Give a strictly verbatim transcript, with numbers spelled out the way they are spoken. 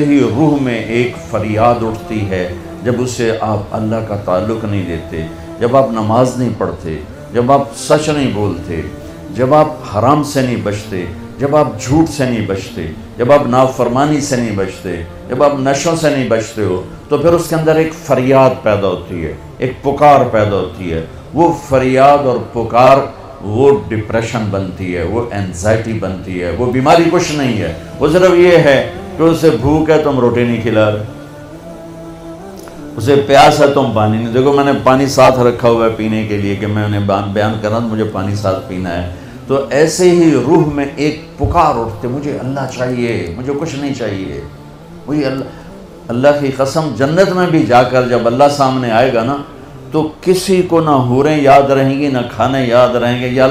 ही रूह में एक फरियाद उठती है जब उसे आप अल्लाह का ताल्लुक़ नहीं देते, जब आप नमाज नहीं पढ़ते, जब आप सच नहीं बोलते, जब आप हराम से नहीं बचते, जब आप झूठ से नहीं बचते, जब आप नाफरमानी से नहीं बचते, जब आप नशों से नहीं बचते हो, तो फिर उसके अंदर एक फरियाद पैदा होती है, एक पुकार पैदा होती है। वो फरियाद और पुकार वो डिप्रेशन बनती है, वो एंजाइटी बनती है, वो बीमारी कुछ नहीं है। वो सिर्फ ये है कि उसे भूख है तुम रोटी नहीं खिला रहे, उसे प्यास है तुम पानी नहीं। देखो मैंने पानी साथ रखा हुआ है पीने के लिए कि मैं उन्हें बयान कर रहा हूँ मुझे पानी साथ पीना है। तो ऐसे ही रूह में एक पुकार उठते, मुझे अल्लाह चाहिए, मुझे कुछ नहीं चाहिए, मुझे अल्लाह। अल्लाह की कसम जन्नत में भी जाकर जब अल्लाह सामने आएगा ना, तो किसी को ना हूरें याद रहेंगी ना खाने याद रहेंगे। या